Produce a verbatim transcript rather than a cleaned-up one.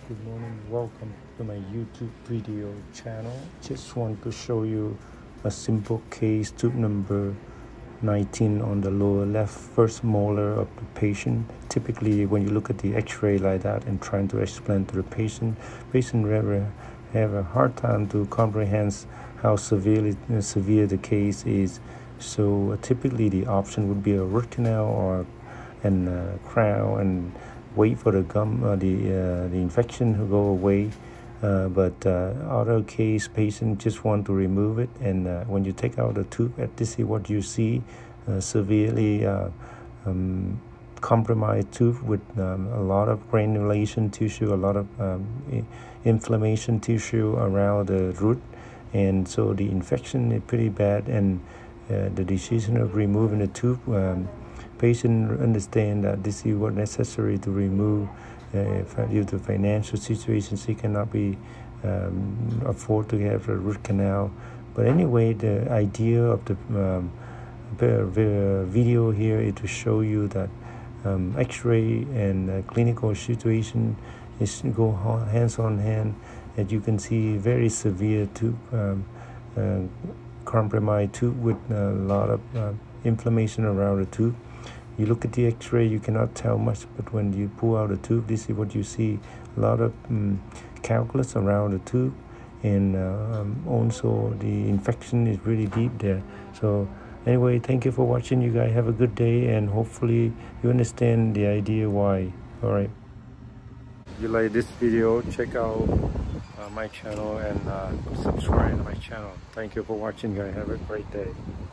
Good morning, welcome to my YouTube video channel. Just want to show you a simple case, tube number nineteen on the lower left, first molar of the patient. Typically when you look at the x-ray like that and trying to explain to the patient, patient rather have a hard time to comprehend how severely severe the case is. So uh, typically the option would be a root canal or an uh, crown and wait for the gum, uh, the uh, the infection to go away. Uh, but uh, other case, patient just want to remove it, and uh, when you take out the tube, at this is what you see: uh, severely uh, um, compromised tooth with um, a lot of granulation tissue, a lot of um, inflammation tissue around the root, and so the infection is pretty bad. And uh, the decision of removing the tube. Um, Patient understand that this is what necessary to remove. Uh, due to financial situations, he cannot be um, afford to have a root canal. But anyway, the idea of the, um, the, the video here is to show you that um, X-ray and uh, clinical situation is go hands on hand. As you can see, very severe tooth um, uh, compromised tooth with a lot of uh, inflammation around the tooth. You look at the x-ray, you cannot tell much, but when you pull out the tube, this is what you see: a lot of um, calculus around the tube, and uh, um, also the infection is really deep there. So anyway, thank you for watching. You guys have a good day, and hopefully you understand the idea why. All right. If you like this video, check out uh, my channel and uh, subscribe to my channel. Thank you for watching, guys. Have a great day.